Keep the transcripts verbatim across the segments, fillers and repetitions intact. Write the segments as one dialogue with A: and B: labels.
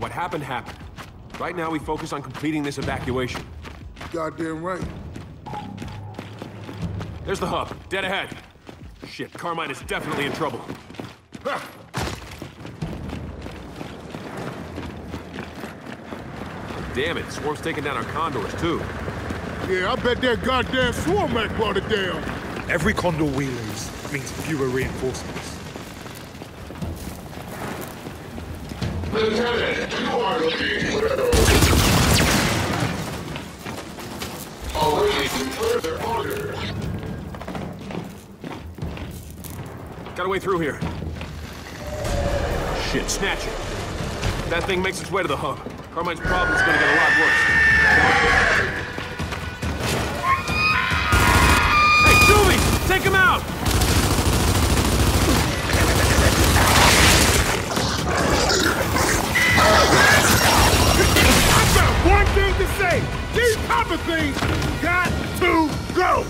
A: What happened, happened. Right now, we focus on completing this evacuation.
B: Goddamn right.
A: There's the hub, dead ahead. Shit, Carmine is definitely in trouble. Ah! Damn it, Swarm's taking down our condors, too.
B: Yeah, I bet that goddamn Swarm Act brought it down.
C: Every condor we lose means fewer reinforcements.
D: Lieutenant, you are looking awaiting further orders.
A: Got a way through here. Shit, snatch it. That thing makes its way to the hub. Carmine's problem's gonna get a lot worse. Hey, Julie! Take him out!
B: I've got one thing to say. These copper things got to go.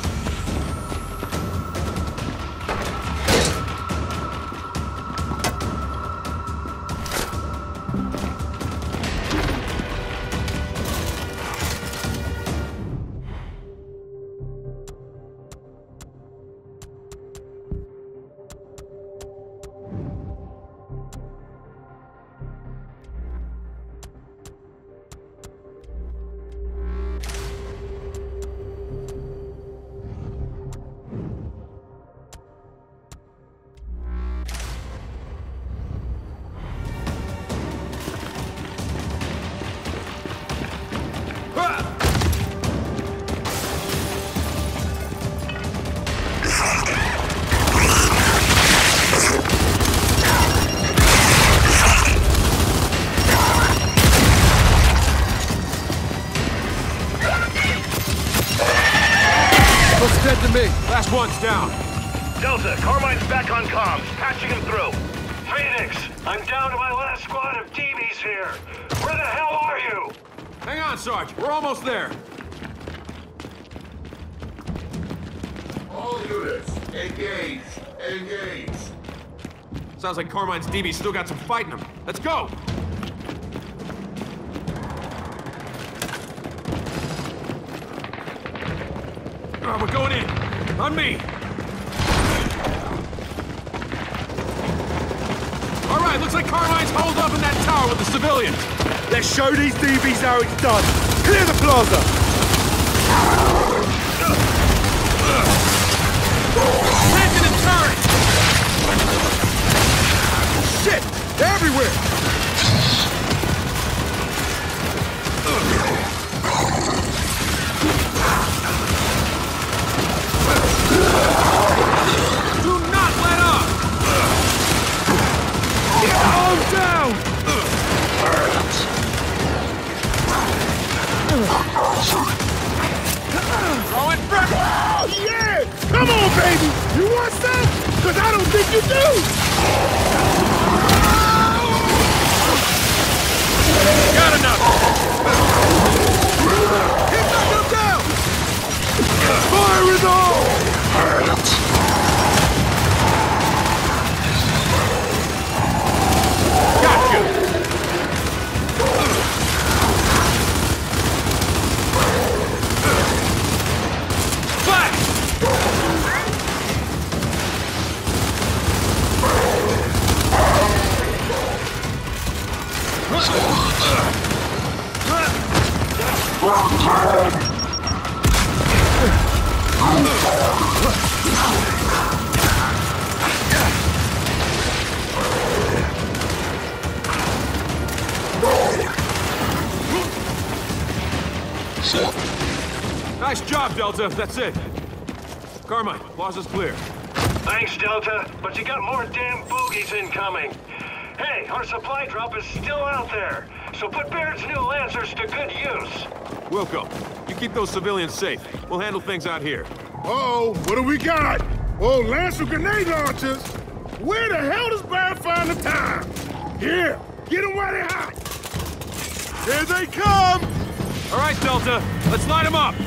A: Last one's down.
E: Delta, Carmine's back on comms, patching him through. Phoenix, I'm down to my last squad of D Bs here. Where the hell are you?
A: Hang on, Sarge. We're almost there.
D: All units, engage, engage.
A: Sounds like Carmine's D B's still got some fight in them. Let's go! Oh, we're going in. On me! All right, looks like Carmine's holed up in that tower with the civilians.
C: Let's show these D Bs how it's done. Clear the plaza!
A: Planted and turret!
B: Shit! They're everywhere!
A: Do not let up!
B: All down!
A: Throwing front!
B: Oh, yeah! Come on, baby! You want some? Because I don't think you do!
A: Got enough!
B: Hit them down! Fire is on!
A: Gotcha! Flash! Nice job, Delta. That's it. Carmine, plaza's clear.
E: Thanks, Delta, but you got more damn bogeys incoming. Hey, our supply drop is still out there, so put Barrett's new Lancers to good use.
A: Wilco, you keep those civilians safe. We'll handle things out here.
B: Uh-oh, what do we got? Oh, Lancer grenade launchers? Where the hell does Barrett find the time? Here, get them while they're hot. Here they come!
A: All right, Delta, let's light them up.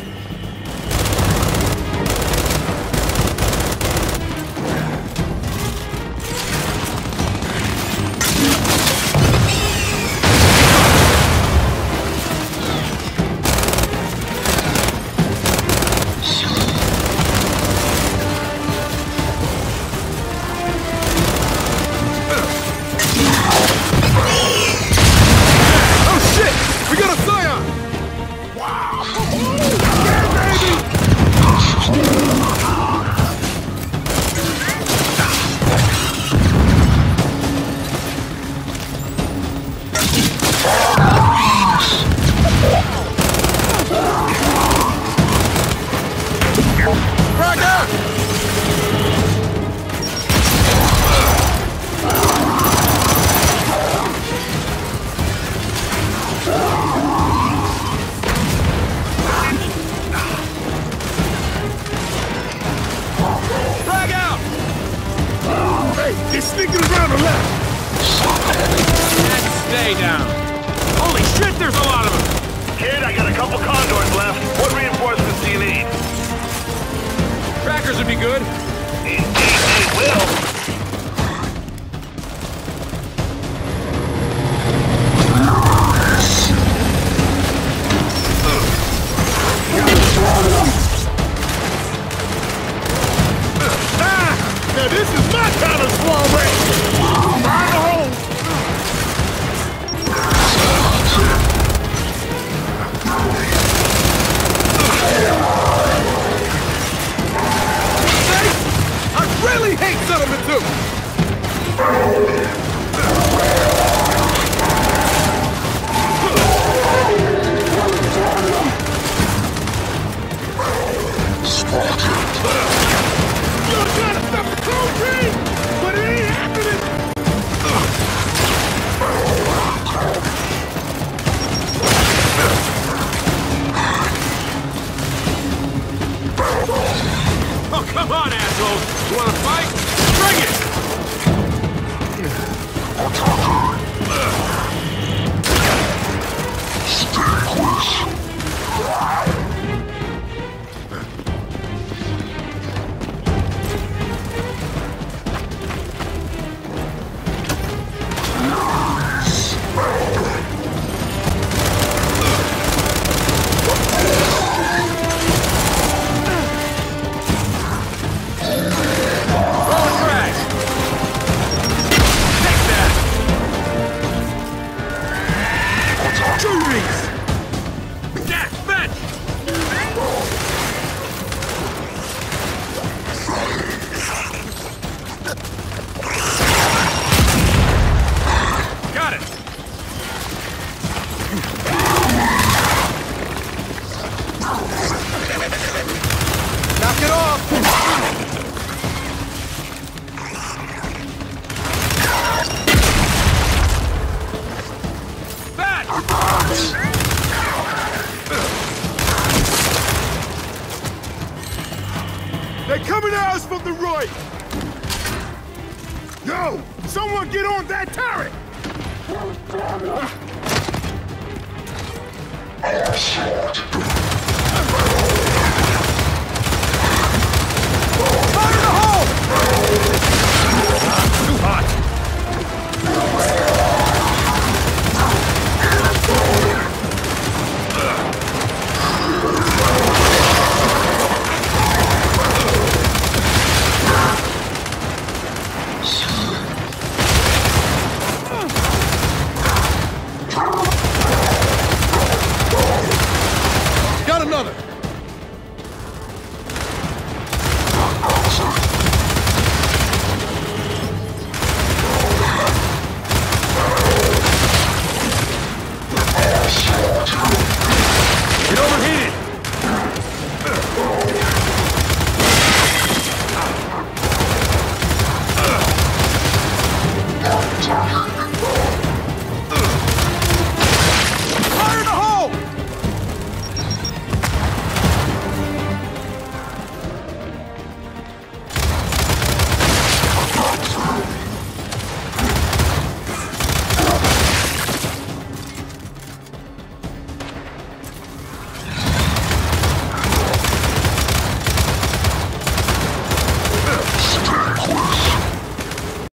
B: Hey, they're sneaking around the left.
A: And stay down. Holy shit, there's a lot of them!
E: Kid, I got a couple condors left. What reinforcements do you need?
A: Trackers would be good.
E: Indeed, they will.
B: Ah, now this is my kind of soiree. Find a hole.
A: I really hate Settlement two!
B: You're trying to stop the clone train, but it ain't happening.
A: Oh, come on, assholes! You wanna fight? Bring it!
B: They're coming at us from the right! Yo! Someone get on that turret!
D: Onslaught.